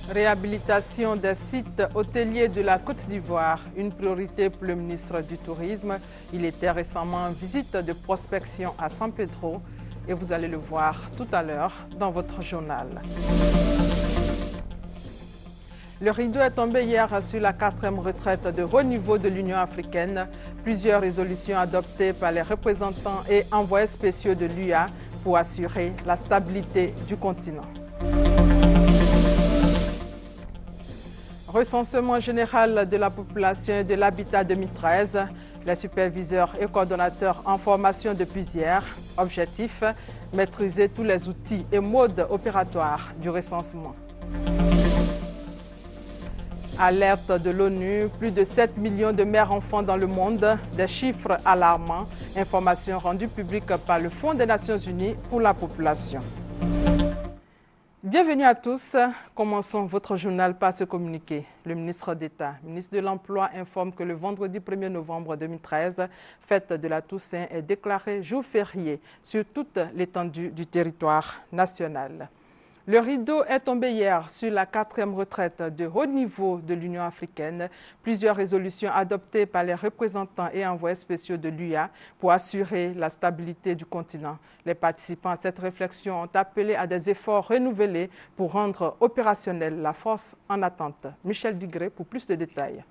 Réhabilitation des sites hôteliers de la Côte d'Ivoire, une priorité pour le ministre du Tourisme. Il était récemment en visite de prospection à San Pedro et vous allez le voir tout à l'heure dans votre journal. Le rideau est tombé hier sur la 4e retraite de haut niveau de l'Union africaine. Plusieurs résolutions adoptées par les représentants et envoyés spéciaux de l'UA pour assurer la stabilité du continent. Recensement général de la population et de l'habitat 2013. Les superviseurs et coordonnateurs en formation depuis hier. Objectif, maîtriser tous les outils et modes opératoires du recensement. Alerte de l'ONU, plus de 7 millions de mères-enfants dans le monde, des chiffres alarmants. Information rendue publique par le Fonds des Nations Unies pour la population. Bienvenue à tous. Commençons votre journal par ce communiqué. Le ministre d'État, ministre de l'Emploi, informe que le vendredi 1er novembre 2013, fête de la Toussaint, est déclarée jour férié sur toute l'étendue du territoire national. Le rideau est tombé hier sur la 4e retraite de haut niveau de l'Union africaine. Plusieurs résolutions adoptées par les représentants et envoyés spéciaux de l'UA pour assurer la stabilité du continent. Les participants à cette réflexion ont appelé à des efforts renouvelés pour rendre opérationnelle la force en attente. Michel Digré pour plus de détails.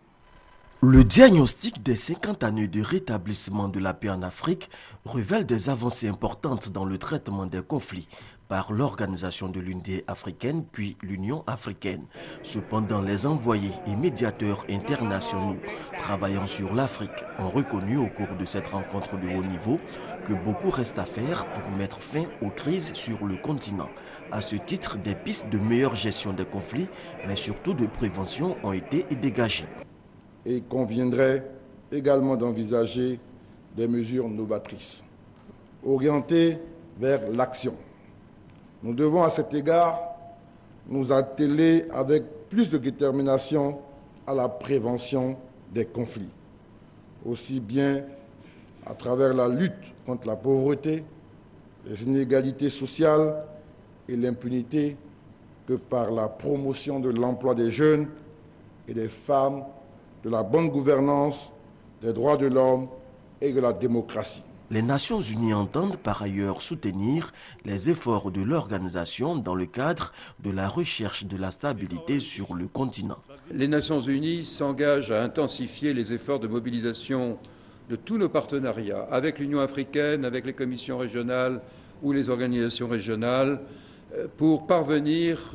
Le diagnostic des 50 années de rétablissement de la paix en Afrique révèle des avancées importantes dans le traitement des conflits par l'Organisation de l'Unité africaine puis l'Union africaine. Cependant, les envoyés et médiateurs internationaux travaillant sur l'Afrique ont reconnu au cours de cette rencontre de haut niveau que beaucoup reste à faire pour mettre fin aux crises sur le continent. À ce titre, des pistes de meilleure gestion des conflits, mais surtout de prévention, ont été dégagées. Et il conviendrait également d'envisager des mesures novatrices, orientées vers l'action. Nous devons à cet égard nous atteler avec plus de détermination à la prévention des conflits, aussi bien à travers la lutte contre la pauvreté, les inégalités sociales et l'impunité que par la promotion de l'emploi des jeunes et des femmes, de la bonne gouvernance, des droits de l'homme et de la démocratie. Les Nations Unies entendent par ailleurs soutenir les efforts de l'organisation dans le cadre de la recherche de la stabilité sur le continent. Les Nations Unies s'engagent à intensifier les efforts de mobilisation de tous nos partenariats avec l'Union africaine, avec les commissions régionales ou les organisations régionales pour parvenir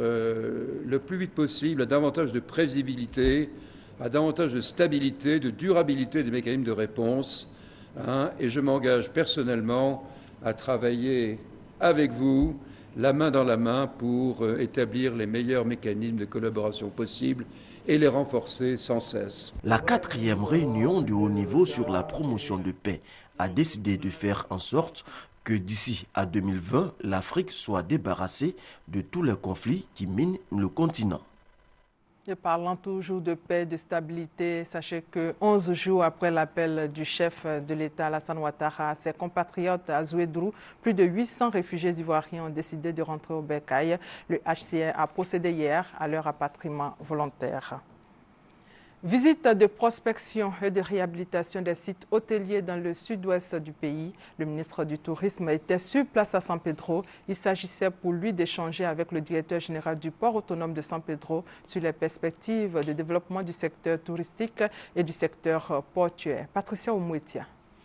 le plus vite possible à davantage de prévisibilité, à davantage de stabilité, de durabilité des mécanismes de réponse. Et je m'engage personnellement à travailler avec vous, la main dans la main, pour établir les meilleurs mécanismes de collaboration possibles et les renforcer sans cesse. La 4e réunion de haut niveau sur la promotion de paix a décidé de faire en sorte que d'ici à 2020, l'Afrique soit débarrassée de tous les conflits qui minent le continent. Et parlant toujours de paix, de stabilité, sachez que 11 jours après l'appel du chef de l'État, Alassane Ouattara, à ses compatriotes à Zouédrou, plus de 800 réfugiés ivoiriens ont décidé de rentrer au Bercail. Le HCR a procédé hier à leur rapatriement volontaire. Visite de prospection et de réhabilitation des sites hôteliers dans le sud-ouest du pays. Le ministre du Tourisme était sur place à San Pedro. Il s'agissait pour lui d'échanger avec le directeur général du port autonome de San Pedro sur les perspectives de développement du secteur touristique et du secteur portuaire. Patricia Oumouetia.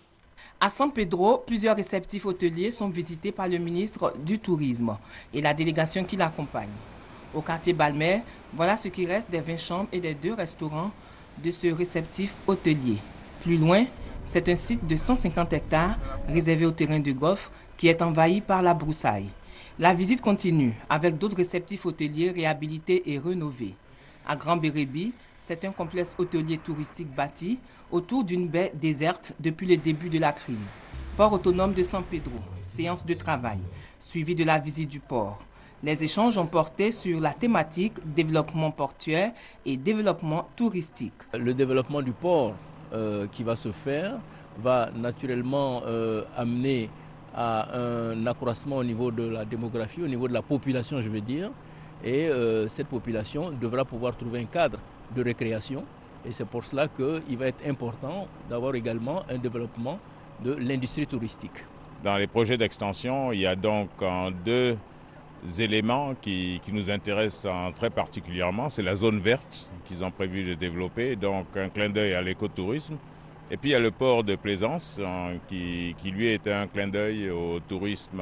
À San Pedro, plusieurs réceptifs hôteliers sont visités par le ministre du Tourisme et la délégation qui l'accompagne. Au quartier Balmer, voilà ce qui reste des 20 chambres et des 2 restaurants de ce réceptif hôtelier. Plus loin, c'est un site de 150 hectares réservé au terrain de golf qui est envahi par la broussaille. La visite continue avec d'autres réceptifs hôteliers réhabilités et rénovés. À Grand Bérébi, c'est un complexe hôtelier touristique bâti autour d'une baie déserte depuis le début de la crise. Port autonome de San Pedro, séance de travail, suivi de la visite du port. Les échanges ont porté sur la thématique développement portuaire et développement touristique. Le développement du port qui va se faire va naturellement amener à un accroissement au niveau de la démographie, au niveau de la population, je veux dire. Et cette population devra pouvoir trouver un cadre de récréation. Et c'est pour cela qu'il va être important d'avoir également un développement de l'industrie touristique. Dans les projets d'extension, il y a donc deux éléments qui nous intéressent très particulièrement. C'est la zone verte qu'ils ont prévu de développer, donc un clin d'œil à l'écotourisme. Et puis il y a le port de Plaisance qui lui est un clin d'œil au tourisme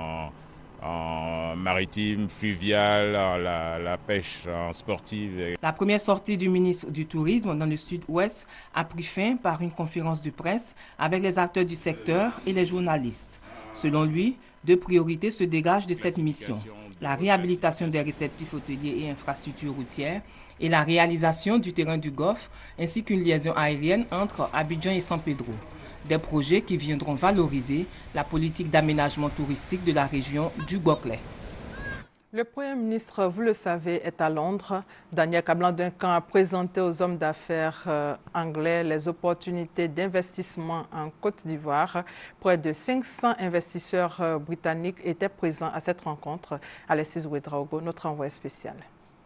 en maritime, fluvial, la pêche sportive. La première sortie du ministre du Tourisme dans le sud-ouest a pris fin par une conférence de presse avec les acteurs du secteur et les journalistes. Selon lui, deux priorités se dégagent de cette mission: la réhabilitation des réceptifs hôteliers et infrastructures routières et la réalisation du terrain du Golfe ainsi qu'une liaison aérienne entre Abidjan et San Pedro. Des projets qui viendront valoriser la politique d'aménagement touristique de la région du Boclé. Le Premier ministre, vous le savez, est à Londres. Daniel Kablan-Duncan a présenté aux hommes d'affaires anglais les opportunités d'investissement en Côte d'Ivoire. Près de 500 investisseurs britanniques étaient présents à cette rencontre. Alexis Ouedraogo, notre envoyé spécial.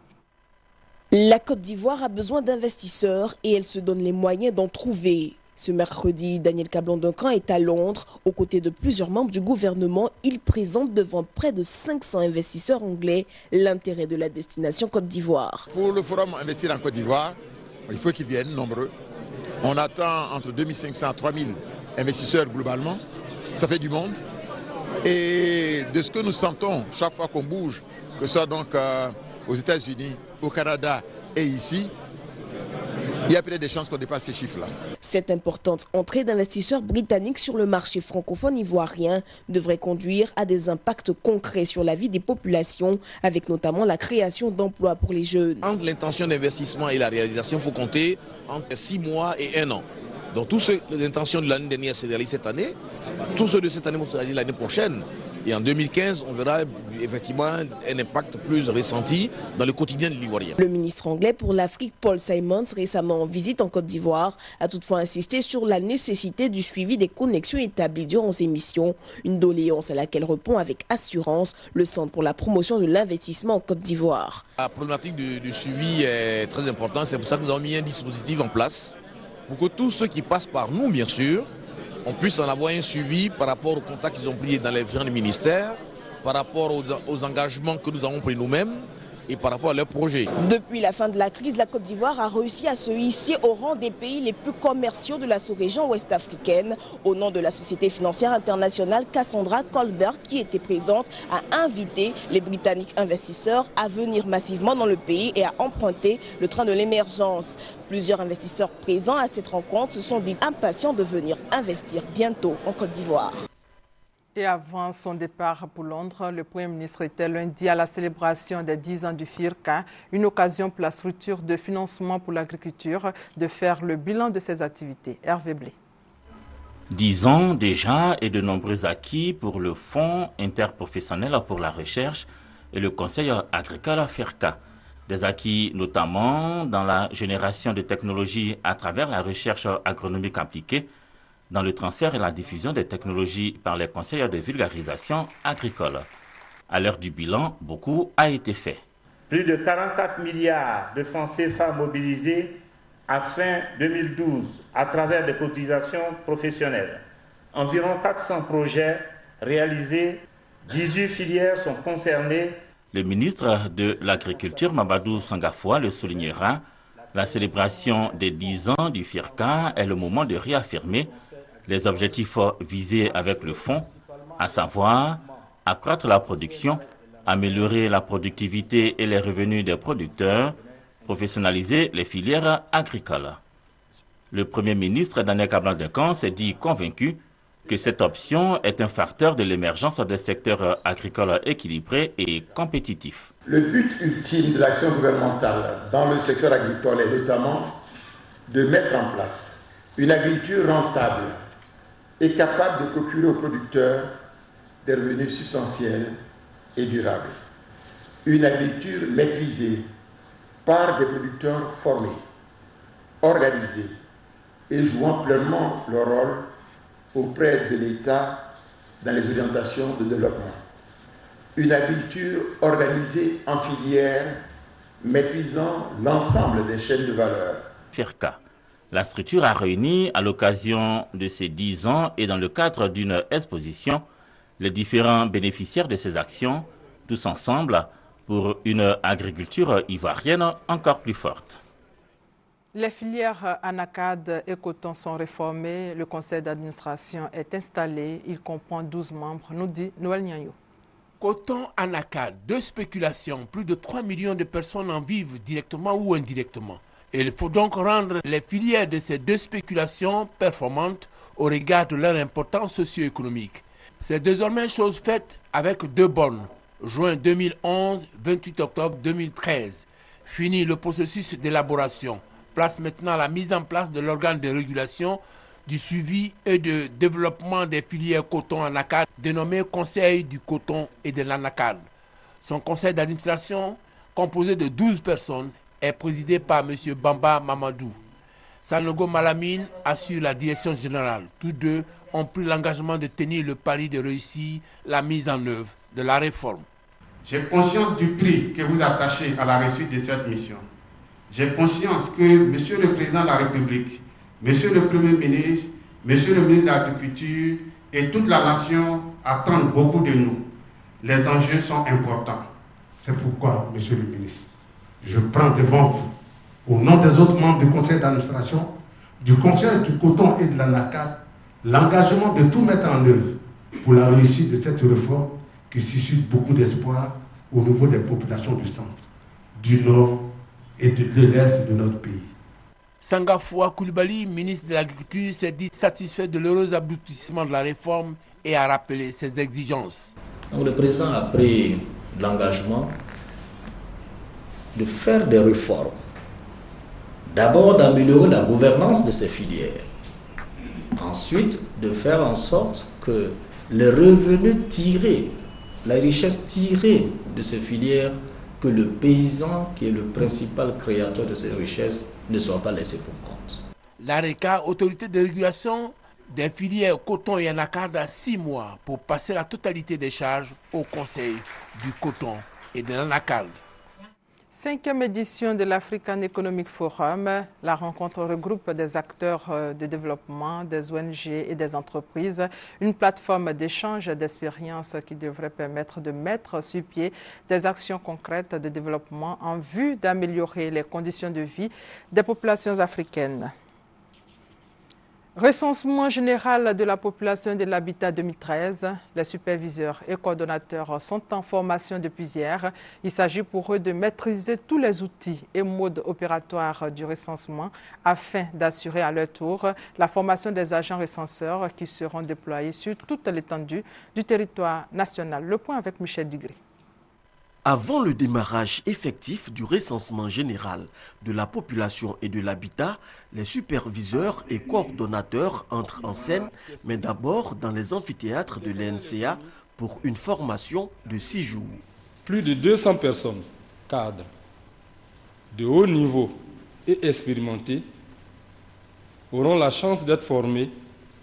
La Côte d'Ivoire a besoin d'investisseurs et elle se donne les moyens d'en trouver. Ce mercredi, Daniel Kablan-Duncan est à Londres. Aux côtés de plusieurs membres du gouvernement, il présente devant près de 500 investisseurs anglais l'intérêt de la destination Côte d'Ivoire. Pour le forum Investir en Côte d'Ivoire, il faut qu'ils viennent nombreux. On attend entre 2500 et 3000 investisseurs globalement. Ça fait du monde. Et de ce que nous sentons chaque fois qu'on bouge, que ce soit donc aux États-Unis, au Canada et ici, il y a peut-être des chances qu'on dépasse ces chiffres-là. Cette importante entrée d'investisseurs britanniques sur le marché francophone ivoirien devrait conduire à des impacts concrets sur la vie des populations, avec notamment la création d'emplois pour les jeunes. Entre l'intention d'investissement et la réalisation, il faut compter entre 6 mois et 1 an. Donc tous ceux de l'intention de l'année dernière se réalisent cette année, tous ceux de cette année vont se réaliser l'année prochaine. Et en 2015, on verra effectivement un impact plus ressenti dans le quotidien de l'Ivoirien. Le ministre anglais pour l'Afrique, Paul Simons, récemment en visite en Côte d'Ivoire, a toutefois insisté sur la nécessité du suivi des connexions établies durant ses missions, une doléance à laquelle répond avec assurance le Centre pour la promotion de l'investissement en Côte d'Ivoire. La problématique du suivi est très importante, c'est pour ça que nous avons mis un dispositif en place pour que tous ceux qui passent par nous, bien sûr, on puisse en avoir un suivi par rapport aux contacts qu'ils ont pris dans les différents ministères, par rapport aux engagements que nous avons pris nous-mêmes et par rapport à leurs projets. Depuis la fin de la crise, la Côte d'Ivoire a réussi à se hisser au rang des pays les plus commerciaux de la sous-région ouest-africaine. Au nom de la société financière internationale, Cassandra Colbert, qui était présente, a invité les Britanniques investisseurs à venir massivement dans le pays et à emprunter le train de l'émergence. Plusieurs investisseurs présents à cette rencontre se sont dit impatients de venir investir bientôt en Côte d'Ivoire. Et avant son départ pour Londres, le Premier ministre était lundi à la célébration des 10 ans du FIRCA, une occasion pour la structure de financement pour l'agriculture de faire le bilan de ses activités. Hervé Blé. 10 ans déjà et de nombreux acquis pour le Fonds interprofessionnel pour la recherche et le Conseil agricole FIRCA. Des acquis notamment dans la génération de technologies à travers la recherche agronomique appliquée, dans le transfert et la diffusion des technologies par les conseillers de vulgarisation agricole. À l'heure du bilan, beaucoup a été fait. Plus de 44 milliards de francs CFA mobilisés à fin 2012 à travers des cotisations professionnelles. Environ 400 projets réalisés, 18 filières sont concernées. Le ministre de l'Agriculture, Mamadou Sangafoua, le soulignera. La célébration des 10 ans du FIRCA est le moment de réaffirmer les objectifs visés avec le fonds, à savoir accroître la production, améliorer la productivité et les revenus des producteurs, professionnaliser les filières agricoles. Le Premier ministre Daniel Kablan-Duncan s'est dit convaincu que cette option est un facteur de l'émergence des secteurs agricoles équilibrés et compétitifs. Le but ultime de l'action gouvernementale dans le secteur agricole est notamment de mettre en place une agriculture rentable et capable de procurer aux producteurs des revenus substantiels et durables. Une agriculture maîtrisée par des producteurs formés, organisés et jouant pleinement leur rôle auprès de l'État dans les orientations de développement. une agriculture organisée en filières, maîtrisant l'ensemble des chaînes de valeur. FIRCA. La structure a réuni à l'occasion de ces 10 ans et dans le cadre d'une exposition les différents bénéficiaires de ces actions, tous ensemble pour une agriculture ivoirienne encore plus forte. Les filières anacarde et coton sont réformées. Le conseil d'administration est installé. Il comprend 12 membres, nous dit Noël Nianyo. Coton anacarde, deux spéculations, plus de 3 millions de personnes en vivent directement ou indirectement. Et il faut donc rendre les filières de ces deux spéculations performantes au regard de leur importance socio-économique. C'est désormais chose faite avec 2 bornes. Juin 2011, 28 octobre 2013. Fini le processus d'élaboration. Place maintenant la mise en place de l'organe de régulation, du suivi et de développement des filières coton anacarde, dénommé Conseil du coton et de l'anacarde. Son conseil d'administration, composé de 12 personnes, est présidé par M. Bamba Mamadou. Sanogo Malamine assure la direction générale. Tous deux ont pris l'engagement de tenir le pari de réussir la mise en œuvre de la réforme. J'ai conscience du prix que vous attachez à la réussite de cette mission. J'ai conscience que M. le Président de la République, M. le Premier ministre, M. le ministre de l'Agriculture et toute la nation attendent beaucoup de nous. Les enjeux sont importants. C'est pourquoi, M. le ministre, je prends devant vous, au nom des autres membres du conseil d'administration, du conseil du coton et de l'anacarde, l'engagement de tout mettre en œuvre pour la réussite de cette réforme qui suscite beaucoup d'espoir au niveau des populations du centre, du nord et de l'est de notre pays. Sangafoua Koulibaly, ministre de l'Agriculture, s'est dit satisfait de l'heureux aboutissement de la réforme et a rappelé ses exigences. Donc le président a pris l'engagement de faire des réformes. D'abord d'améliorer la gouvernance de ces filières. Ensuite de faire en sorte que les revenus tirés, la richesse tirée de ces filières, que le paysan, qui est le principal créateur de ces richesses, ne soit pas laissé pour compte. L'ARECA, autorité de régulation des filières coton et anacarde, a 6 mois pour passer la totalité des charges au Conseil du coton et de l'anacarde. 5e édition de l'African Economic Forum. La rencontre regroupe des acteurs de développement, des ONG et des entreprises. Une plateforme d'échange d'expériences qui devrait permettre de mettre sur pied des actions concrètes de développement en vue d'améliorer les conditions de vie des populations africaines. Recensement général de la population de l'habitat 2013. Les superviseurs et coordonnateurs sont en formation depuis hier. Il s'agit pour eux de maîtriser tous les outils et modes opératoires du recensement afin d'assurer à leur tour la formation des agents recenseurs qui seront déployés sur toute l'étendue du territoire national. Le point avec Michel Digré. Avant le démarrage effectif du recensement général de la population et de l'habitat, les superviseurs et coordonnateurs entrent en scène, mais d'abord dans les amphithéâtres de l'ENCA pour une formation de 6 jours. Plus de 200 personnes, cadres, de haut niveau et expérimentés, auront la chance d'être formés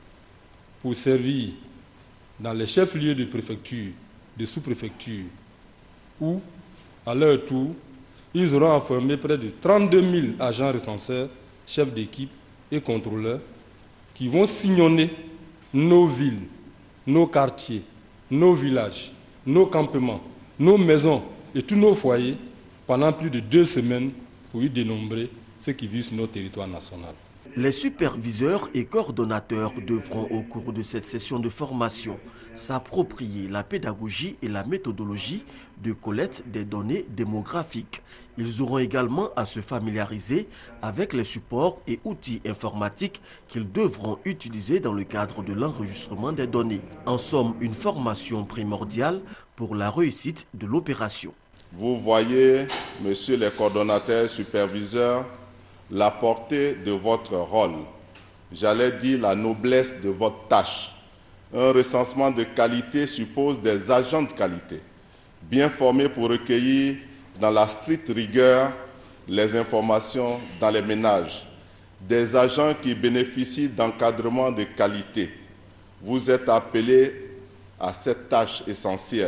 pour servir dans les chefs-lieux de préfecture, de sous-préfecture, où, à leur tour, ils auront formé près de 32 000 agents recenseurs, chefs d'équipe et contrôleurs qui vont sillonner nos villes, nos quartiers, nos villages, nos campements, nos maisons et tous nos foyers pendant plus de 2 semaines pour y dénombrer ceux qui vivent sur notre territoire national. Les superviseurs et coordonnateurs devront, au cours de cette session de formation, s'approprier la pédagogie et la méthodologie de collecte des données démographiques. Ils auront également à se familiariser avec les supports et outils informatiques qu'ils devront utiliser dans le cadre de l'enregistrement des données. En somme, une formation primordiale pour la réussite de l'opération. Vous voyez, messieurs les coordonnateurs, superviseurs, la portée de votre rôle, j'allais dire la noblesse de votre tâche. Un recensement de qualité suppose des agents de qualité, bien formés pour recueillir dans la stricte rigueur les informations dans les ménages, des agents qui bénéficient d'encadrement de qualité. Vous êtes appelés à cette tâche essentielle.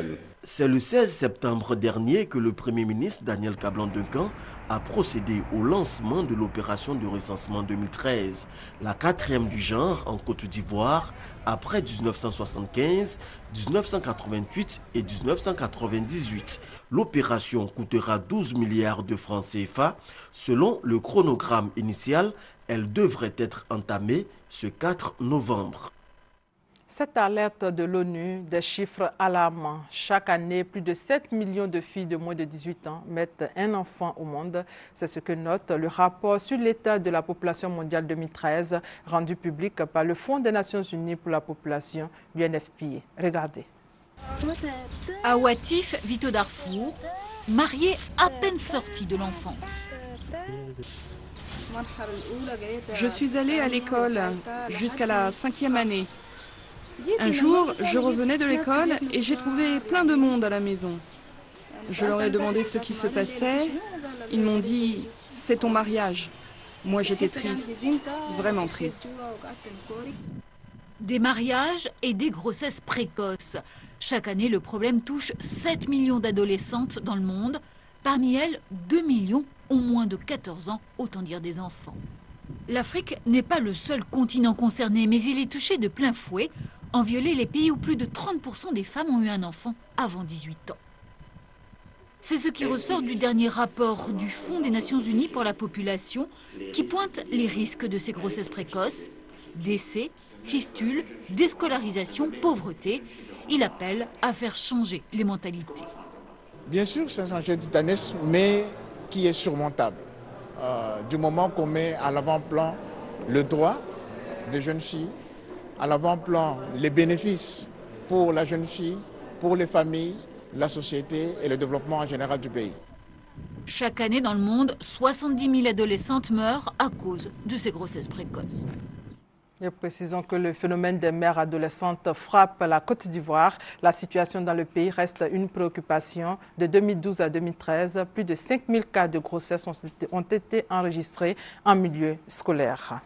C'est le 16 septembre dernier que le Premier ministre Daniel Kablan-Duncan a procédé au lancement de l'opération de recensement 2013, la 4e du genre en Côte d'Ivoire, après 1975, 1988 et 1998. L'opération coûtera 12 milliards de francs CFA. Selon le chronogramme initial, elle devrait être entamée ce 4 novembre. Cette alerte de l'ONU, des chiffres alarmants. Chaque année, plus de 7 millions de filles de moins de 18 ans mettent un enfant au monde. C'est ce que note le rapport sur l'état de la population mondiale 2013, rendu public par le Fonds des Nations Unies pour la population, l'UNFPA. Regardez. Awatif vit au Darfour, marié à peine sorti de l'enfance. Je suis allée à l'école jusqu'à la 5e année. Un jour, je revenais de l'école et j'ai trouvé plein de monde à la maison. Je leur ai demandé ce qui se passait. Ils m'ont dit « c'est ton mariage ». Moi, j'étais triste, vraiment triste. Des mariages et des grossesses précoces. Chaque année, le problème touche 7 millions d'adolescentes dans le monde. Parmi elles, 2 millions ont moins de 14 ans, autant dire des enfants. L'Afrique n'est pas le seul continent concerné, mais il est touché de plein fouet. En violer les pays où plus de 30% des femmes ont eu un enfant avant 18 ans. C'est ce qui ressort du dernier rapport du Fonds des Nations Unies pour la population qui pointe les risques de ces grossesses précoces, décès, fistules, déscolarisation, pauvreté. Il appelle à faire changer les mentalités. Bien sûr, c'est un enjeu titanesque, mais qui est surmontable. Du moment qu'on met à l'avant-plan le droit des jeunes filles, à l'avant-plan les bénéfices pour la jeune fille, pour les familles, la société et le développement en général du pays. Chaque année dans le monde, 70 000 adolescentes meurent à cause de ces grossesses précoces. Et précisons que le phénomène des mères adolescentes frappe la Côte d'Ivoire. La situation dans le pays reste une préoccupation. De 2012 à 2013, plus de 5 000 cas de grossesse ont été enregistrés en milieu scolaire.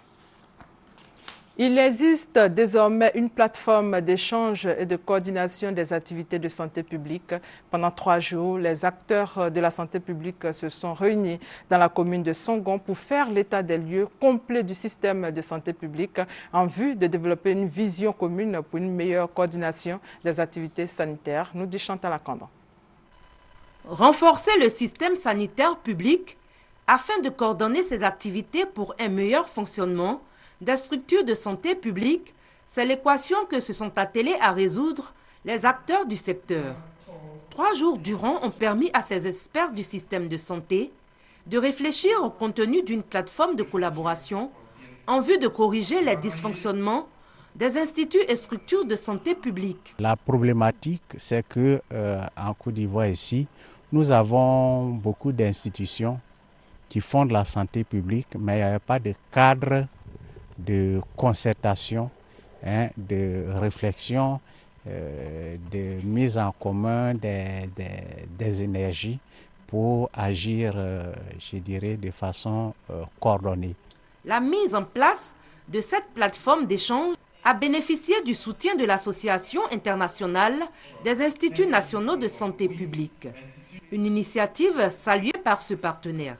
Il existe désormais une plateforme d'échange et de coordination des activités de santé publique. Pendant 3 jours, les acteurs de la santé publique se sont réunis dans la commune de Songon pour faire l'état des lieux complet du système de santé publique en vue de développer une vision commune pour une meilleure coordination des activités sanitaires, nous dit Chantal Akandon. Renforcer le système sanitaire public afin de coordonner ses activités pour un meilleur fonctionnement des structures de santé publique, c'est l'équation que se sont attelés à résoudre les acteurs du secteur. 3 jours durant ont permis à ces experts du système de santé de réfléchir au contenu d'une plateforme de collaboration en vue de corriger les dysfonctionnements des instituts et structures de santé publique. La problématique, c'est que en Côte d'Ivoire ici, nous avons beaucoup d'institutions qui font de la santé publique, mais il n'y a pas de cadre de concertation, de réflexion, de mise en commun des énergies pour agir, je dirais, de façon coordonnée. La mise en place de cette plateforme d'échange a bénéficié du soutien de l'Association internationale des instituts nationaux de santé publique. Une initiative saluée par ce partenaire.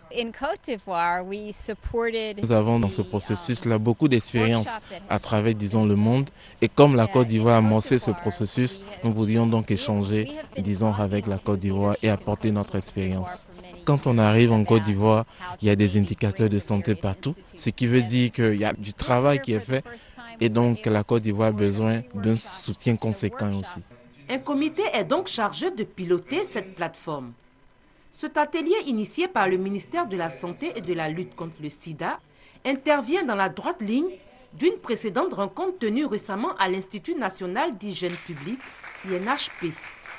Nous avons dans ce processus-là beaucoup d'expérience à travers, disons, le monde. Et comme la Côte d'Ivoire a amorcé ce processus, nous voulions donc échanger, disons, avec la Côte d'Ivoire et apporter notre expérience. Quand on arrive en Côte d'Ivoire, il y a des indicateurs de santé partout, ce qui veut dire qu'il y a du travail qui est fait et donc la Côte d'Ivoire a besoin d'un soutien conséquent aussi. Un comité est donc chargé de piloter cette plateforme. Cet atelier initié par le ministère de la Santé et de la lutte contre le sida intervient dans la droite ligne d'une précédente rencontre tenue récemment à l'Institut national d'hygiène publique, INHP.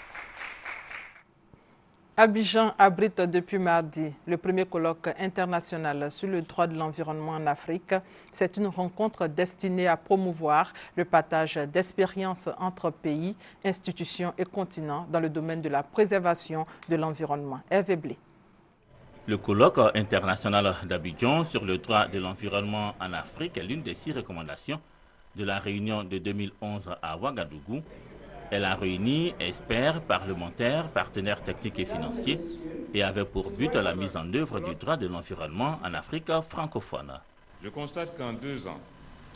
Abidjan abrite depuis mardi le premier colloque international sur le droit de l'environnement en Afrique. C'est une rencontre destinée à promouvoir le partage d'expériences entre pays, institutions et continents dans le domaine de la préservation de l'environnement. Hervé Blé. Le colloque international d'Abidjan sur le droit de l'environnement en Afrique est l'une des 6 recommandations de la réunion de 2011 à Ouagadougou, Elle a réuni experts, parlementaires, partenaires techniques et financiers et avait pour but la mise en œuvre du droit de l'environnement en Afrique francophone. Je constate qu'en 2 ans,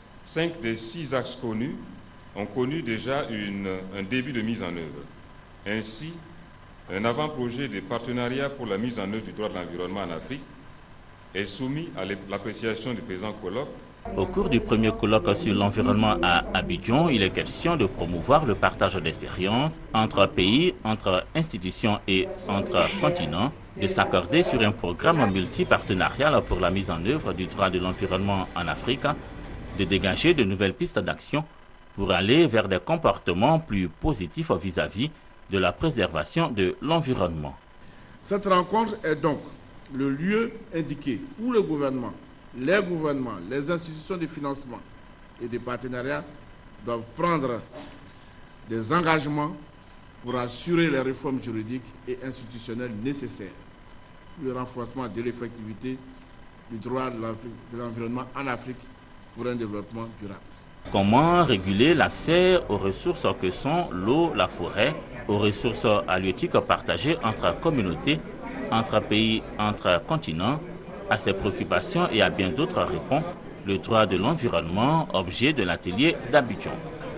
5 des 6 axes connus ont connu déjà un début de mise en œuvre. Ainsi, un avant-projet de partenariat pour la mise en œuvre du droit de l'environnement en Afrique est soumis à l'appréciation du présent colloque. Au cours du premier colloque sur l'environnement à Abidjan, il est question de promouvoir le partage d'expériences entre pays, entre institutions et entre continents, de s'accorder sur un programme multipartenarial pour la mise en œuvre du droit de l'environnement en Afrique, de dégager de nouvelles pistes d'action pour aller vers des comportements plus positifs vis-à-vis de la préservation de l'environnement. Cette rencontre est donc le lieu indiqué où le gouvernement, les gouvernements, les institutions de financement et de partenariat doivent prendre des engagements pour assurer les réformes juridiques et institutionnelles nécessaires pour le renforcement de l'effectivité du droit de l'environnement en Afrique pour un développement durable. Comment réguler l'accès aux ressources que sont l'eau, la forêt, aux ressources halieutiques partagées entre communautés, entre pays, entre continents? À ces préoccupations et à bien d'autres répond le droit de l'environnement, objet de l'atelier d'Abidjan.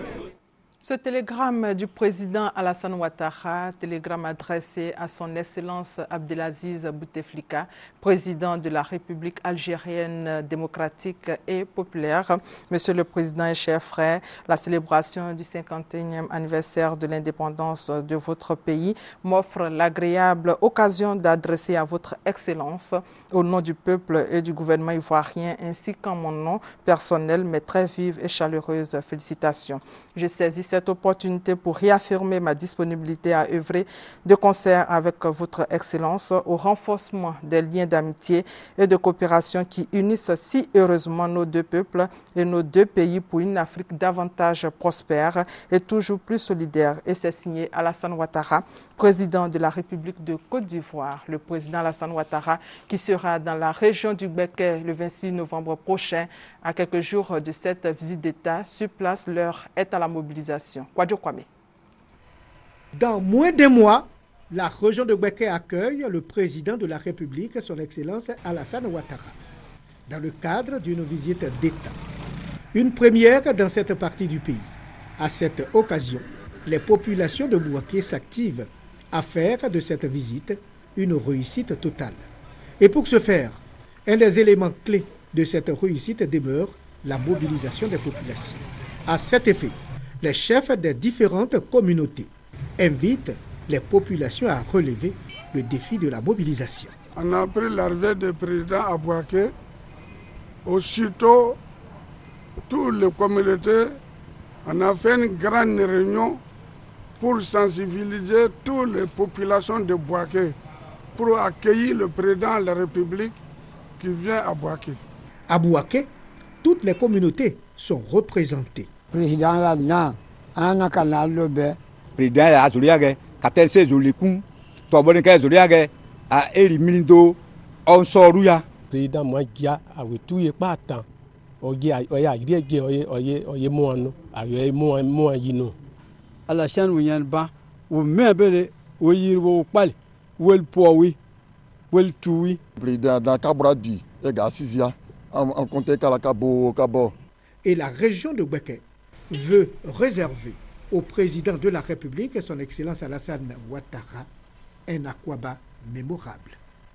Ce télégramme du président Alassane Ouattara, télégramme adressé à son Excellence Abdelaziz Bouteflika, président de la République algérienne démocratique et populaire. Monsieur le Président et chers frères, la célébration du 51e anniversaire de l'indépendance de votre pays m'offre l'agréable occasion d'adresser à votre Excellence, au nom du peuple et du gouvernement ivoirien, ainsi qu'en mon nom personnel, mes très vives et chaleureuses félicitations. Je saisis cette opportunité pour réaffirmer ma disponibilité à œuvrer de concert avec votre Excellence au renforcement des liens d'amitié et de coopération qui unissent si heureusement nos deux peuples et nos deux pays pour une Afrique davantage prospère et toujours plus solidaire. Et c'est signé Alassane Ouattara, président de la République de Côte d'Ivoire. Le président Alassane Ouattara qui sera dans la région du Béquet le 26 novembre prochain. À quelques jours de cette visite d'État, sur place, l'heure est à la mobilisation. Kwadjo Kwame. Dans moins d'un mois, la région de Béquet accueille le président de la République, son Excellence Alassane Ouattara, dans le cadre d'une visite d'État. Une première dans cette partie du pays. À cette occasion, les populations de Bouaké s'activent à faire de cette visite une réussite totale. Et pour ce faire, un des éléments clés de cette réussite demeure la mobilisation des populations. À cet effet, les chefs des différentes communautés invitent les populations à relever le défi de la mobilisation. On a pris l'arrivée du président à Bouaké. Aussitôt, toutes les communautés, on a fait une grande réunion pour sensibiliser toutes les populations de Bouaké, pour accueillir le président de la République qui vient à Bouaké. À Bouaké, toutes les communautés sont représentées. Président là, un canal le bé. Président a Zoliage, Katelse Zolikun, Toboneka Zoliage, a Elimilindo, on soruya. Président Mouagia a retouillé pas tant. Oya Greg, Oye Moano, Aye Moayino. À la chaîne Ouyan Ba, ou Mebele, ou Yirbo Pal, ou El Poui, ou El Toui. Président d'Akabradi, et Gassizia, en compte Kalakabo, Kabo. Et la région de Béquet veut réserver au président de la République, son Excellence Alassane Ouattara, un aquaba mémorable.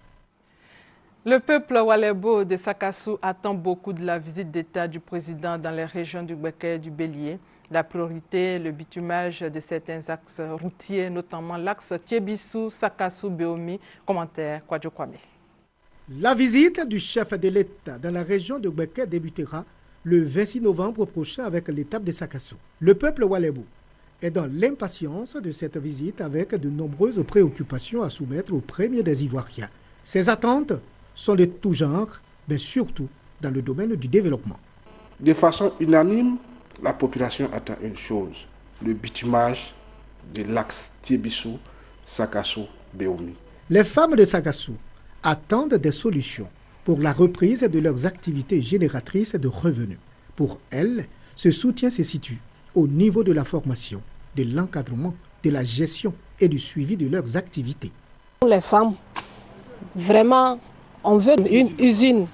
Le peuple Walebo de Sakassou attend beaucoup de la visite d'État du président dans les régions du Béquet et du Bélier. La priorité, le bitumage de certains axes routiers, notamment l'axe Thiébissou, Sakassou, Béomi. Commentaire, Kwadjo Kwame. La visite du chef de l'État dans la région de Béquet débutera le 26 novembre prochain avec l'étape de Sakassou. Le peuple Walebo est dans l'impatience de cette visite avec de nombreuses préoccupations à soumettre au premier des Ivoiriens. Ses attentes sont de tout genre, mais surtout dans le domaine du développement. De façon unanime, la population attend une chose, le bitumage de l'axe Thiébissou, Sakassou, Béomi. Les femmes de Sakassou attendent des solutions pour la reprise de leurs activités génératrices de revenus. Pour elles, ce soutien se situe au niveau de la formation, de l'encadrement, de la gestion et du suivi de leurs activités. Pour les femmes, vraiment, on veut une usine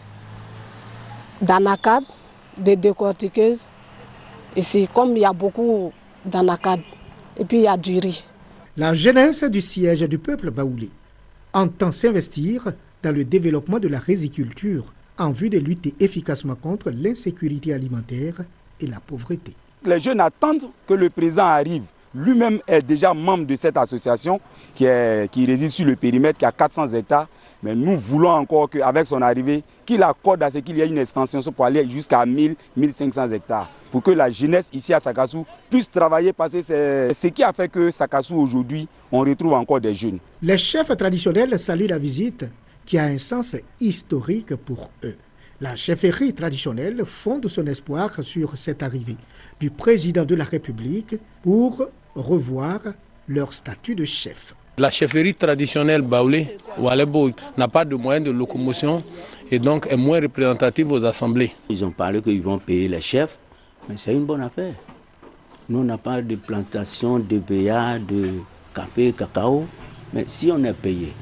d'anacades, de décortiqueuses. Ici, comme il y a beaucoup d'anacades, et puis il y a du riz. La jeunesse du siège du peuple baoulé entend s'investir dans le développement de la riziculture en vue de lutter efficacement contre l'insécurité alimentaire et la pauvreté. Les jeunes attendent que le président arrive. Lui-même est déjà membre de cette association qui réside sur le périmètre, qui a 400 hectares. Mais nous voulons encore qu'avec son arrivée, qu'il accorde à ce qu'il y ait une extension pour aller jusqu'à 1000-1500 hectares. Pour que la jeunesse ici à Sakassou puisse travailler, parce que c'est ce qui a fait que Sakassou aujourd'hui, on retrouve encore des jeunes. Les chefs traditionnels saluent la visite qui a un sens historique pour eux. La chefferie traditionnelle fonde son espoir sur cette arrivée du président de la République pour revoir leur statut de chef. La chefferie traditionnelle baoulé, Walebo, n'a pas de moyens de locomotion et donc est moins représentative aux assemblées. Ils ont parlé qu'ils vont payer les chefs, mais c'est une bonne affaire. Nous, on n'a pas de plantation de béa, de café, cacao, mais si on est payé,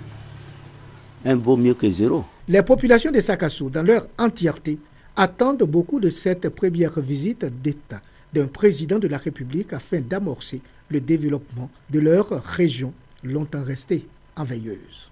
un vaut mieux que zéro. Les populations de Sakassou, dans leur entièreté, attendent beaucoup de cette première visite d'État d'un président de la République afin d'amorcer le développement de leur région, longtemps restée en veilleuse.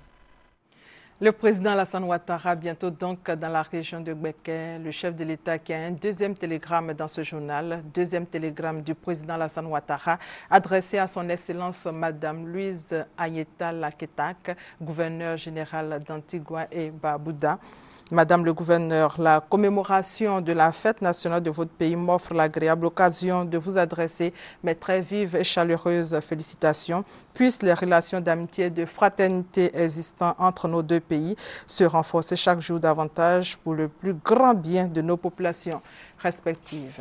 Le président Alassane Ouattara, bientôt donc dans la région de Gbeke, le chef de l'État qui a un deuxième télégramme dans ce journal, deuxième télégramme du président Alassane Ouattara, adressé à son Excellence Madame Louise Agneta Laketak, gouverneure générale d'Antigua et Barbuda. Madame le gouverneur, la commémoration de la fête nationale de votre pays m'offre l'agréable occasion de vous adresser mes très vives et chaleureuses félicitations. Puissent les relations d'amitié et de fraternité existantes entre nos deux pays se renforcer chaque jour davantage pour le plus grand bien de nos populations respectives.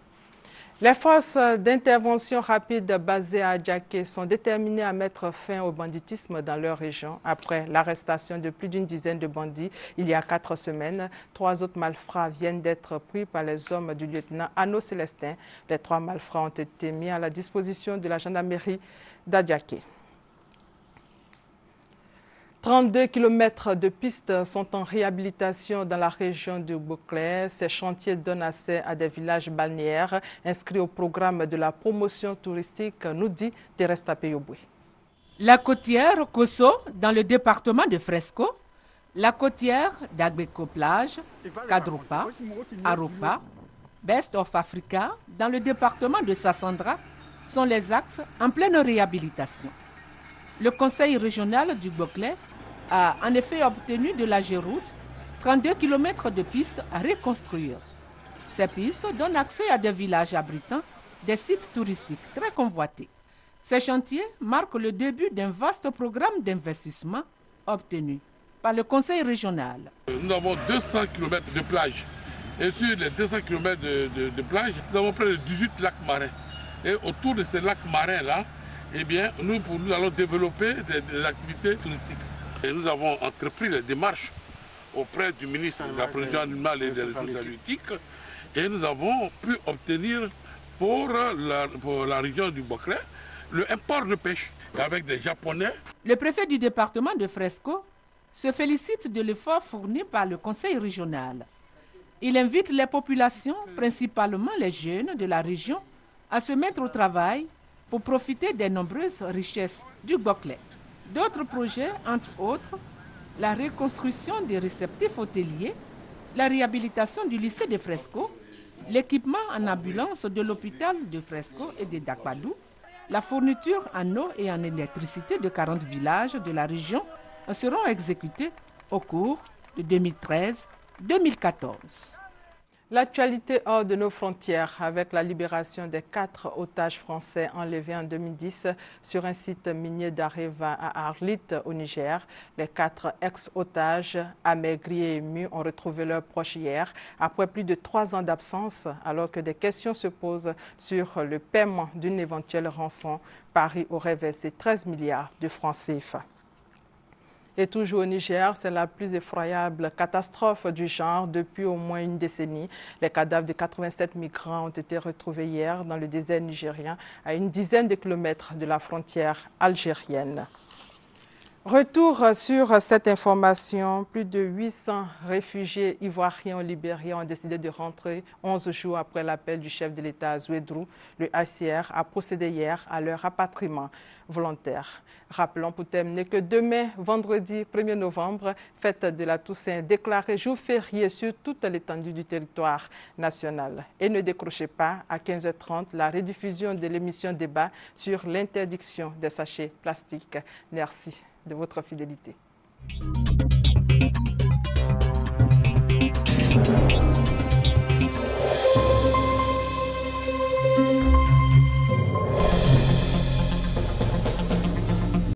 Les forces d'intervention rapide basées à Adjaké sont déterminées à mettre fin au banditisme dans leur région. Après l'arrestation de plus d'une dizaine de bandits il y a 4 semaines, 3 autres malfrats viennent d'être pris par les hommes du lieutenant Anno Célestin. Les 3 malfrats ont été mis à la disposition de la gendarmerie d'Adjaké. 32 km de pistes sont en réhabilitation dans la région de Bouclé. Ces chantiers donnent accès à des villages balnéaires inscrits au programme de la promotion touristique, nous dit Teresta Peyoboué. La côtière Kosso dans le département de Fresco, la côtière d'Agbeko Plage, Kadrupa, Arupa, Best of Africa dans le département de Sassandra sont les axes en pleine réhabilitation. Le conseil régional du Bouclé a en effet obtenu de la Géroute 32 km de pistes à reconstruire. Ces pistes donnent accès à des villages abritant des sites touristiques très convoités. Ces chantiers marquent le début d'un vaste programme d'investissement obtenu par le conseil régional. Nous avons 200 km de plage. Et sur les 200 km de plage, nous avons près de 18 lacs marins. Et autour de ces lacs marins-là, eh bien, nous allons développer des activités touristiques. Et nous avons entrepris les démarches auprès du ministre de la Production animale et des ressources halieutiques. Et nous avons pu obtenir pour la région du Bouclé le import de pêche avec des Japonais. Le préfet du département de Fresco se félicite de l'effort fourni par le conseil régional. Il invite les populations, principalement les jeunes de la région, à se mettre au travail pour profiter des nombreuses richesses du Bouclé. D'autres projets, entre autres, la reconstruction des réceptifs hôteliers, la réhabilitation du lycée de Fresco, l'équipement en ambulance de l'hôpital de Fresco et de Dakpadou, la fourniture en eau et en électricité de 40 villages de la région seront exécutés au cours de 2013-2014. L'actualité hors de nos frontières avec la libération des 4 otages français enlevés en 2010 sur un site minier d'Areva à Arlit au Niger. Les 4 ex-otages amaigris et émus ont retrouvé leurs proches hier après plus de 3 ans d'absence alors que des questions se posent sur le paiement d'une éventuelle rançon. Paris aurait versé 13 milliards de francs CFA. Et toujours au Niger, c'est la plus effroyable catastrophe du genre depuis au moins une décennie. Les cadavres de 87 migrants ont été retrouvés hier dans le désert nigérien, à une dizaine de kilomètres de la frontière algérienne. Retour sur cette information, plus de 800 réfugiés ivoiriens au Libéria ont décidé de rentrer 11 jours après l'appel du chef de l'État à Zouédrou. Le HCR a procédé hier à leur rapatriement volontaire. Rappelons pour terminer que demain, vendredi 1er novembre, fête de la Toussaint déclarée jour férié sur toute l'étendue du territoire national. Et ne décrochez pas à 15h30 la rediffusion de l'émission Débat sur l'interdiction des sachets plastiques. Merci de votre fidélité.